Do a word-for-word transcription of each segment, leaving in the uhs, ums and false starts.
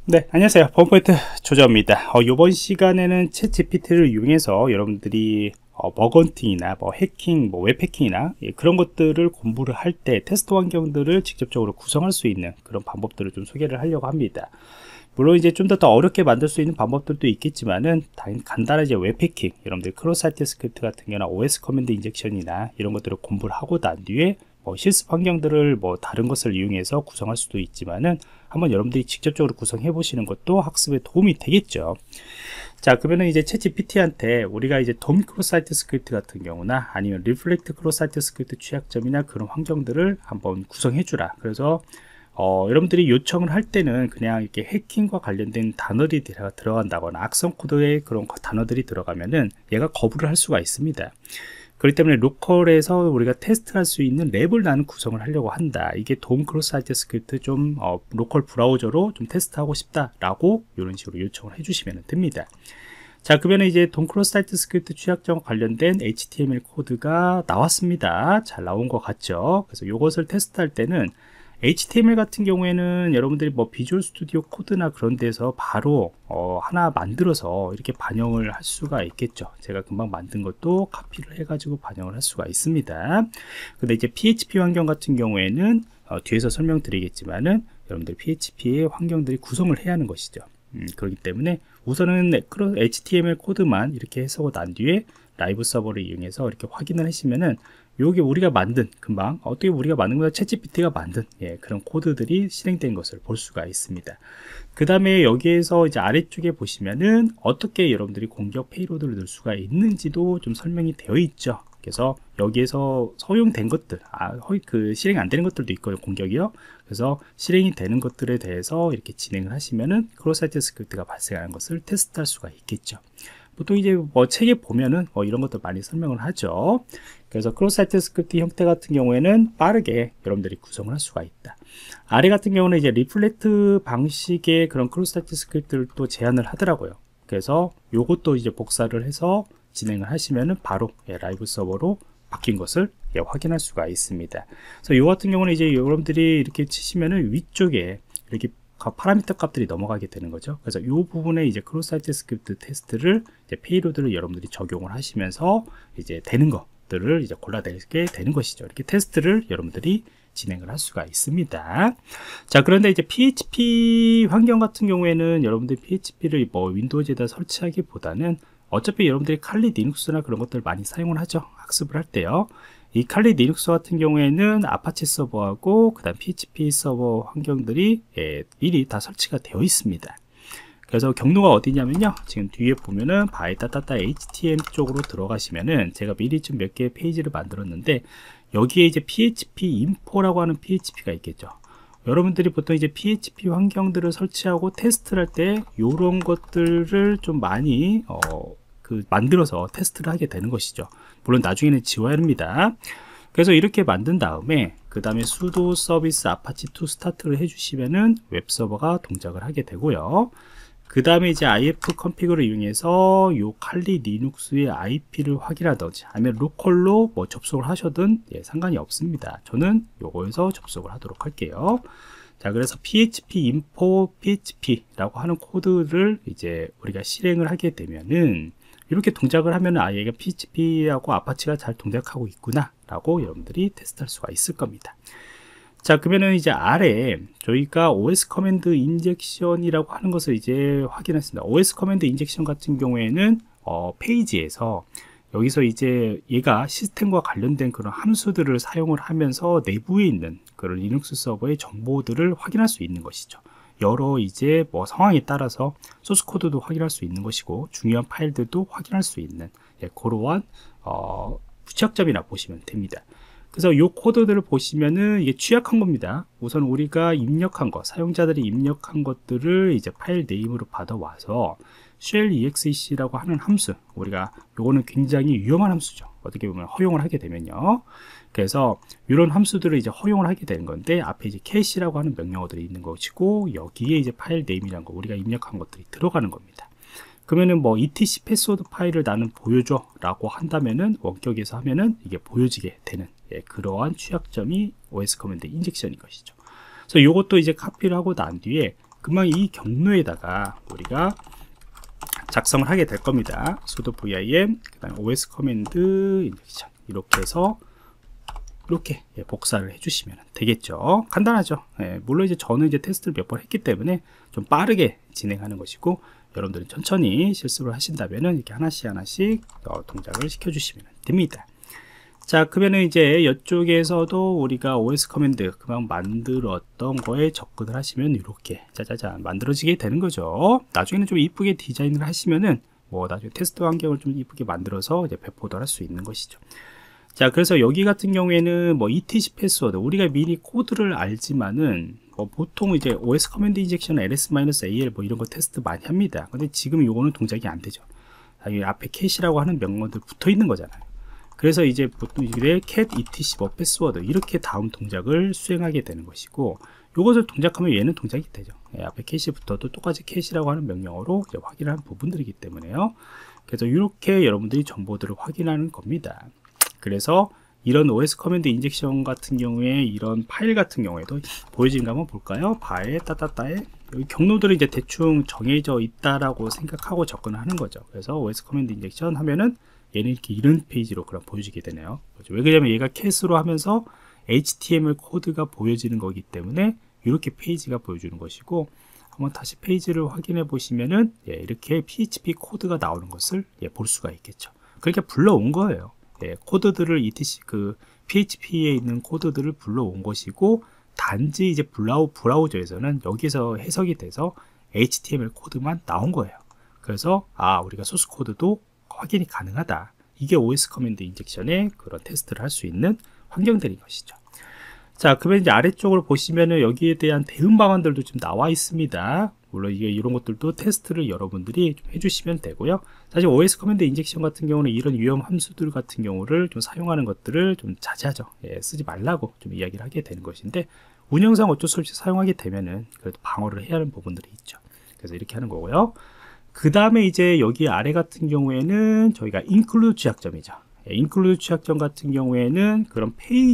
네, 안녕하세요. 범포인트 조정입니다. 어, 이번 시간에는 챗 지피티를 이용해서 여러분들이 어, 버건팅이나 뭐 해킹, 뭐 웹해킹이나 예, 그런 것들을 공부를 할 때 테스트 환경들을 직접적으로 구성할 수 있는 그런 방법들을 좀 소개를 하려고 합니다. 물론 이제 좀 더 더 어렵게 만들 수 있는 방법들도 있겠지만은 당연히 간단한 이제 웹해킹, 여러분들 크로사이트 스크립트 같은 경우나 오에스 커맨드 인젝션이나 이런 것들을 공부를 하고 난 뒤에 뭐 실습 환경들을 뭐 다른 것을 이용해서 구성할 수도 있지만은 한번 여러분들이 직접적으로 구성해 보시는 것도 학습에 도움이 되겠죠. 자, 그러면은 이제 챗 지피티한테 우리가 이제 돔 크로사이트 스크립트 같은 경우나 아니면 리플렉트 크로사이트 스크립트 취약점이나 그런 환경들을 한번 구성해 주라. 그래서 어, 여러분들이 요청을 할 때는 그냥 이렇게 해킹과 관련된 단어들이 들어간다거나 악성 코드의 그런 단어들이 들어가면은 얘가 거부를 할 수가 있습니다. 그렇기 때문에 로컬에서 우리가 테스트할 수 있는 랩을 나는 구성을 하려고 한다. 이게 돔 크로사이트 스크립트 좀 어, 로컬 브라우저로 좀 테스트하고 싶다라고 이런 식으로 요청을 해주시면 됩니다. 자, 그러면 이제 돔 크로사이트 스크립트 취약점 관련된 에이치티엠엘 코드가 나왔습니다. 잘 나온 것 같죠? 그래서 이것을 테스트할 때는 에이치티엠엘 같은 경우에는 여러분들이 뭐 비주얼 스튜디오 코드나 그런 데서 바로 어 하나 만들어서 이렇게 반영을 할 수가 있겠죠. 제가 금방 만든 것도 카피를 해가지고 반영을 할 수가 있습니다. 근데 이제 피에이치피 환경 같은 경우에는 어 뒤에서 설명드리겠지만은 여러분들 피에이치피의 환경들이 구성을 해야 하는 것이죠. 음, 그렇기 때문에 우선은 에이치티엠엘 코드만 이렇게 해석을 난 뒤에 라이브 서버를 이용해서 이렇게 확인을 하시면은 요게 우리가 만든 금방 어떻게 우리가 만든 거다 챗 지피티가 만든 예, 그런 코드들이 실행된 것을 볼 수가 있습니다. 그 다음에 여기에서 이제 아래쪽에 보시면은 어떻게 여러분들이 공격 페이로드를 넣을 수가 있는지도 좀 설명이 되어 있죠. 그래서 여기에서 허용된 것들, 아, 허, 그 실행 안 되는 것들도 있고요, 공격이요. 그래서 실행이 되는 것들에 대해서 이렇게 진행을 하시면은 크로사이트 스크립트가 발생하는 것을 테스트할 수가 있겠죠. 보통 이제 뭐 책에 보면은 뭐 이런 것도 많이 설명을 하죠. 그래서 크로사이트 스크립트 형태 같은 경우에는 빠르게 여러분들이 구성을 할 수가 있다. 아래 같은 경우는 이제 리플렉트 방식의 그런 크로사이트 스크립트를 또 제안을 하더라고요. 그래서 요것도 이제 복사를 해서 진행을 하시면은 바로 예, 라이브 서버로 바뀐 것을 예, 확인할 수가 있습니다. 그래서 요 같은 경우는 이제 여러분들이 이렇게 치시면은 위쪽에 이렇게 파라미터 값들이 넘어가게 되는 거죠. 그래서 이 부분에 이제 크로사이트 스크립트 테스트를 이제 페이로드를 여러분들이 적용을 하시면서 이제 되는 것들을 이제 골라내게 되는 것이죠. 이렇게 테스트를 여러분들이 진행을 할 수가 있습니다. 자, 그런데 이제 피에이치피 환경 같은 경우에는 여러분들이 피에이치피를 뭐 윈도우즈에다 설치하기보다는 어차피 여러분들이 칼리 리눅스나 그런 것들 많이 사용을 하죠. 학습을 할 때요. 이 칼리 리눅스 같은 경우에는 아파치 서버하고 그 다음 피에이치피 서버 환경들이 예, 미리 다 설치가 되어 있습니다. 그래서 경로가 어디냐면요, 지금 뒤에 보면은 바이다타타 에이치티엠 쪽으로 들어가시면은 제가 미리 좀 몇 개의 페이지를 만들었는데 여기에 이제 피에이치피 인포라고 하는 피에이치피가 있겠죠. 여러분들이 보통 이제 피에이치피 환경들을 설치하고 테스트를 할 때 이런 것들을 좀 많이 어, 그 만들어서 테스트를 하게 되는 것이죠. 물론 나중에는 지워야 합니다. 그래서 이렇게 만든 다음에 그 다음에 sudo 서비스 아파치 투 스타트를 해주시면은 웹서버가 동작을 하게 되고요. 그 다음에 이제 아이에프 컨피그를 이용해서 요 칼리 리눅스의 아이피를 확인하든지 아니면 로컬로 뭐 접속을 하셔든 예, 상관이 없습니다. 저는 요거에서 접속을 하도록 할게요. 자, 그래서 피에이치피 info php라고 하는 코드를 이제 우리가 실행을 하게 되면은 이렇게 동작을 하면은 아, 얘가 피에이치피하고 아파치가 잘 동작하고 있구나 라고 여러분들이 테스트할 수가 있을 겁니다. 자, 그러면은 이제 아래 저희가 오에스 커맨드 인젝션이라고 하는 것을 이제 확인했습니다. 오에스 커맨드 인젝션 같은 경우에는 어, 페이지에서 여기서 이제 얘가 시스템과 관련된 그런 함수들을 사용을 하면서 내부에 있는 그런 리눅스 서버의 정보들을 확인할 수 있는 것이죠. 여러 이제 뭐 상황에 따라서 소스 코드도 확인할 수 있는 것이고 중요한 파일들도 확인할 수 있는 예, 그러한 어, 부착점이라 보시면 됩니다. 그래서 이 코드들을 보시면은 이게 취약한 겁니다. 우선 우리가 입력한 것, 사용자들이 입력한 것들을 이제 파일 네임으로 받아와서 쉘 exec라고 하는 함수, 우리가 요거는 굉장히 위험한 함수죠. 어떻게 보면 허용을 하게 되면요. 그래서 이런 함수들을 이제 허용을 하게 되는 건데 앞에 이제 캐시라고 하는 명령어들이 있는 것이고 여기에 이제 파일 네임이라는 거 우리가 입력한 것들이 들어가는 겁니다. 그러면은 뭐 이티씨 패스워드 파일을 나는 보여줘 라고 한다면은 원격에서 하면은 이게 보여지게 되는 예, 그러한 취약점이 오에스 커맨드 인젝션인 것이죠. 그래서 이것도 이제 카피를 하고 난 뒤에 금방 이 경로에다가 우리가 작성을 하게 될 겁니다. sudo vim 그 다음에 os 커맨드 인젝션 이렇게 해서 이렇게 예, 복사를 해주시면 되겠죠. 간단하죠. 예, 물론 이제 저는 이제 테스트를 몇 번 했기 때문에 좀 빠르게 진행하는 것이고, 여러분들은 천천히 실습을 하신다면은 이렇게 하나씩 하나씩 어, 동작을 시켜주시면 됩니다. 자, 그러면은 이제 이쪽에서도 우리가 os 커맨드 그만 만들었던 거에 접근을 하시면 이렇게 짜자잔 만들어지게 되는 거죠. 나중에는 좀 이쁘게 디자인을 하시면은 뭐 나중에 테스트 환경을 좀 이쁘게 만들어서 이제 배포도 할 수 있는 것이죠. 자, 그래서 여기 같은 경우에는 뭐 이티씨 패스워드 우리가 미리 코드를 알지만은 뭐 보통 이제 os 커맨드 인젝션 ls-al 뭐 이런 거 테스트 많이 합니다. 근데 지금 요거는 동작이 안 되죠. 이 앞에 캐시라고 하는 명령어들 붙어 있는 거잖아요. 그래서 이제 보통 이게 cat etc 뭐 패스워드 이렇게 다음 동작을 수행하게 되는 것이고, 요것을 동작하면 얘는 동작이 되죠. 예, 앞에 캐시 붙어도 똑같이 캐시라고 하는 명령어로 이제 확인하는 부분들이기 때문에요. 그래서 이렇게 여러분들이 정보들을 확인하는 겁니다. 그래서 이런 os 커맨드 인젝션 같은 경우에 이런 파일 같은 경우에도 보여지는가 한번 볼까요? 바에 따따따에 여기 경로들이 이제 대충 정해져 있다라고 생각하고 접근을 하는 거죠. 그래서 os 커맨드 인젝션 하면은 얘는 이렇게 이런 페이지로 그럼 보여지게 되네요. 왜 그러냐면 얘가 캣으로 하면서 에이치티엠엘 코드가 보여지는 거기 때문에 이렇게 페이지가 보여주는 것이고, 한번 다시 페이지를 확인해 보시면은 예, 이렇게 피에이치피 코드가 나오는 것을 예, 볼 수가 있겠죠. 그러니까 불러온 거예요. 예, 코드들을 이티씨 그 피에이치피에 있는 코드들을 불러온 것이고, 단지 이제 브라우, 브라우저에서는 여기서 해석이 돼서 에이치티엠엘 코드만 나온 거예요. 그래서 아, 우리가 소스 코드도 확인이 가능하다. 이게 os 커맨드 인젝션의 그런 테스트를 할 수 있는 환경들인 것이죠. 자, 그러면 이제 아래쪽으로 보시면은 여기에 대한 대응 방안들도 좀 나와 있습니다. 물론 이게 이런 것들도 테스트를 여러분들이 좀 해주시면 되고요. 사실 os 커맨드 인젝션 같은 경우는 이런 위험 함수들 같은 경우를 좀 사용하는 것들을 좀 자제하죠. 예, 쓰지 말라고 좀 이야기를 하게 되는 것인데, 운영상 어쩔 수 없이 사용하게 되면은 그래도 방어를 해야 하는 부분들이 있죠. 그래서 이렇게 하는 거고요. 그 다음에 이제 여기 아래 같은 경우에는 저희가 include 취약점이죠. 예, include 취약점 같은 경우에는 그런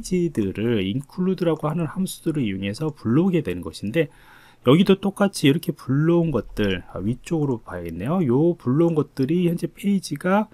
페이지들을 include라고 하는 함수들을 이용해서 불러오게 되는 것인데, 여기도 똑같이 이렇게 불러온 것들 위쪽으로 봐야겠네요. 요 불러온 것들이 현재 페이지가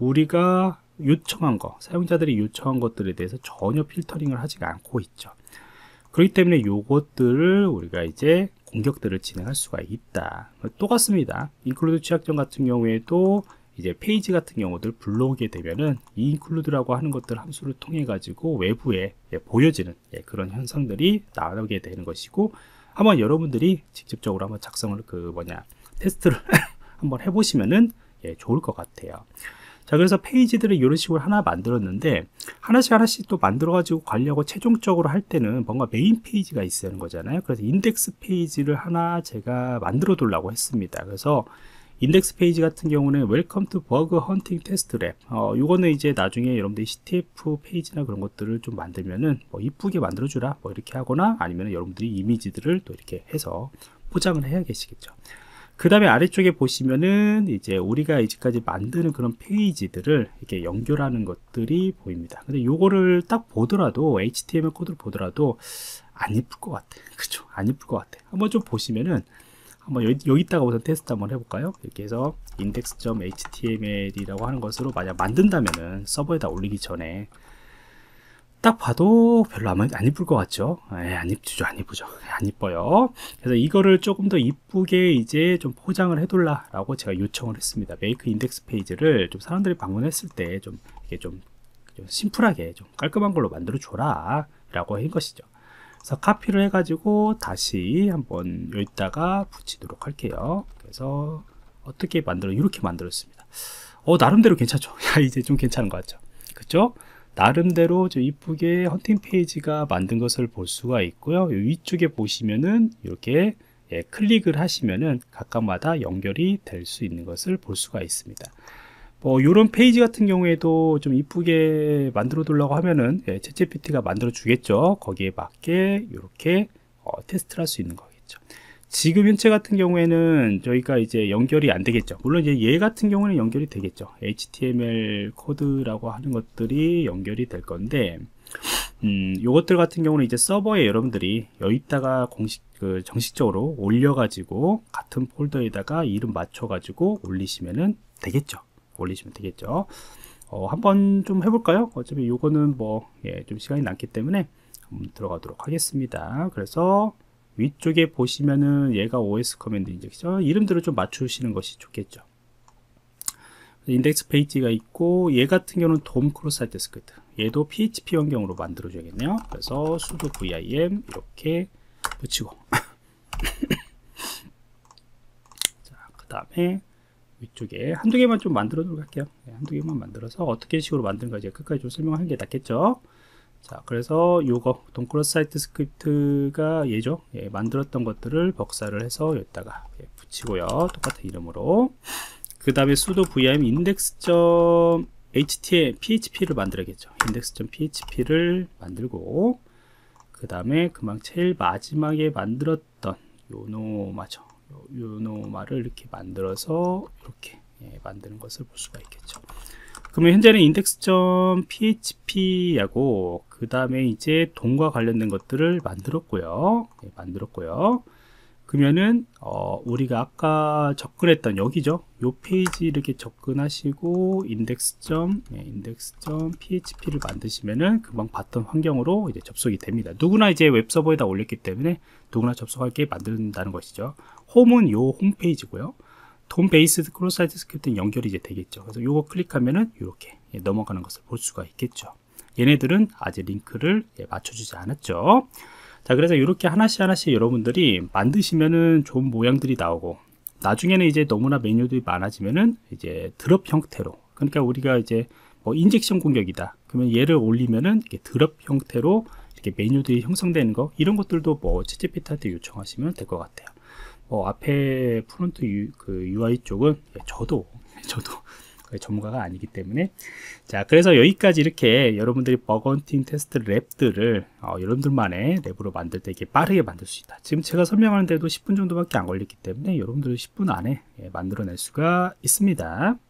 우리가 요청한 거, 사용자들이 요청한 것들에 대해서 전혀 필터링을 하지가 않고 있죠. 그렇기 때문에 요것들을 우리가 이제 공격들을 진행할 수가 있다. 똑같습니다. include 취약점 같은 경우에도 이제 페이지 같은 경우들 불러오게 되면은 이 include라고 하는 것들 함수를 통해 가지고 외부에 예, 보여지는 예, 그런 현상들이 나오게 되는 것이고, 한번 여러분들이 직접적으로 한번 작성을 그 뭐냐 테스트를 한번 해보시면은 예, 좋을 것 같아요. 자, 그래서 페이지들을 이런 식으로 하나 만들었는데, 하나씩 하나씩 또 만들어 가지고 가려고 최종적으로 할 때는 뭔가 메인 페이지가 있어야 하는 거잖아요. 그래서 인덱스 페이지를 하나 제가 만들어 두려고 했습니다. 그래서 인덱스 페이지 같은 경우는 웰컴 투 버그 헌팅 테스트 랩, 어, 요거는 이제 나중에 여러분들이 씨티에프 페이지나 그런 것들을 좀 만들면은 뭐 이쁘게 만들어 주라 뭐 이렇게 하거나, 아니면 여러분들이 이미지들을 또 이렇게 해서 포장을 해야 계시겠죠. 그 다음에 아래쪽에 보시면은 이제 우리가 이제까지 만드는 그런 페이지들을 이렇게 연결하는 것들이 보입니다. 근데 요거를 딱 보더라도 에이치티엠엘 코드를 보더라도 안 이쁠 것 같아. 그쵸? 안 이쁠 것 같아. 한번 좀 보시면은 한번 여기, 여기다가 우선 테스트 한번 해볼까요? 이렇게 해서 index.html이라고 하는 것으로 만약 만든다면은 서버에다 올리기 전에 딱 봐도 별로 안, 안 이쁠 것 같죠? 에, 안 이쁘죠, 안 이쁘죠, 안 이뻐요. 그래서 이거를 조금 더 이쁘게 이제 좀 포장을 해둘라라고 제가 요청을 했습니다. 메이크 인덱스 페이지를 좀 사람들이 방문했을 때 좀 이게 좀, 좀 심플하게 좀 깔끔한 걸로 만들어 줘라라고 한 것이죠. 그래서 카피를 해가지고 다시 한번 여기다가 붙이도록 할게요. 그래서 어떻게 만들어 이렇게 만들었습니다. 어, 나름대로 괜찮죠? 야, 이제 좀 괜찮은 것 같죠? 그쵸? 나름대로 좀 이쁘게 헌팅 페이지가 만든 것을 볼 수가 있고요. 위쪽에 보시면은 이렇게 예, 클릭을 하시면은 각각마다 연결이 될 수 있는 것을 볼 수가 있습니다. 뭐 이런 페이지 같은 경우에도 좀 이쁘게 만들어 두려고 하면은 예, 챗지피티가 만들어 주겠죠. 거기에 맞게 이렇게 어, 테스트를 할 수 있는 거겠죠. 지금 현재 같은 경우에는 저희가 이제 연결이 안 되겠죠. 물론 이제 얘 같은 경우는 연결이 되겠죠. 에이치티엠엘 코드라고 하는 것들이 연결이 될 건데, 음, 요것들 같은 경우는 이제 서버에 여러분들이 여기다가 공식 그 정식적으로 올려가지고 같은 폴더에다가 이름 맞춰가지고 올리시면은 되겠죠. 올리시면 되겠죠. 어, 한번 좀 해볼까요? 어차피 요거는 뭐, 예, 좀 시간이 남기 때문에 한번 들어가도록 하겠습니다. 그래서 위쪽에 보시면은 얘가 오에스 커맨드 인젝션, 이름들을 좀 맞추시는 것이 좋겠죠. 인덱스 페이지가 있고, 얘 같은 경우는 돔 크로스 사이트 스크립트, 얘도 피에이치피 환경으로 만들어 줘야겠네요. 그래서 sudo vim 이렇게 붙이고 자, 그 다음에 위쪽에 한두 개만 좀 만들어 도록 할게요. 네, 한두 개만 만들어서 어떻게 식으로 만드는가 이제 끝까지 좀 설명하는 게 낫겠죠. 자, 그래서 요거 돔 크로스 사이트 스크립트가 얘죠. 예, 만들었던 것들을 복사를 해서 여기다가 예, 붙이고요. 똑같은 이름으로. 그 다음에 sudo vim index.html 피에이치피를 만들어야겠죠. index.php를 만들고, 그 다음에 그만 제일 마지막에 만들었던 요노마죠. 요노마를 이렇게 만들어서 이렇게 예, 만드는 것을 볼 수가 있겠죠. 그러면 현재는 index.php하고 그 다음에 이제 돔과 관련된 것들을 만들었고요. 예, 만들었고요. 그러면은 어, 우리가 아까 접근했던 여기죠. 요 페이지 이렇게 접근하시고 index.php를 만드시면은 금방 봤던 환경으로 이제 접속이 됩니다. 누구나 이제 웹서버에다 올렸기 때문에 누구나 접속하게 만든다는 것이죠. 홈은 요 홈페이지고요. 돔 베이스드 크로스 사이트 스크립트는 연결이 이제 되겠죠. 그래서 요거 클릭하면은 이렇게 예, 넘어가는 것을 볼 수가 있겠죠. 얘네들은 아직 링크를 예, 맞춰주지 않았죠. 자, 그래서 이렇게 하나씩 하나씩 여러분들이 만드시면은 좋은 모양들이 나오고, 나중에는 이제 너무나 메뉴들이 많아지면은 이제 드롭 형태로, 그러니까 우리가 이제 뭐 인젝션 공격이다 그러면 얘를 올리면은 이렇게 드롭 형태로 이렇게 메뉴들이 형성되는 거, 이런 것들도 뭐 챗지피티한테 요청하시면 될 것 같아요. 뭐 앞에 프론트 유, 그 유아이 쪽은 저도 저도 전문가가 아니기 때문에. 자, 그래서 여기까지 이렇게 여러분들이 버건팅 테스트 랩들을 어, 여러분들만의 랩으로 만들 때 이렇게 빠르게 만들 수 있다. 지금 제가 설명하는데도 십 분 정도밖에 안 걸렸기 때문에 여러분들은 십 분 안에 예, 만들어낼 수가 있습니다.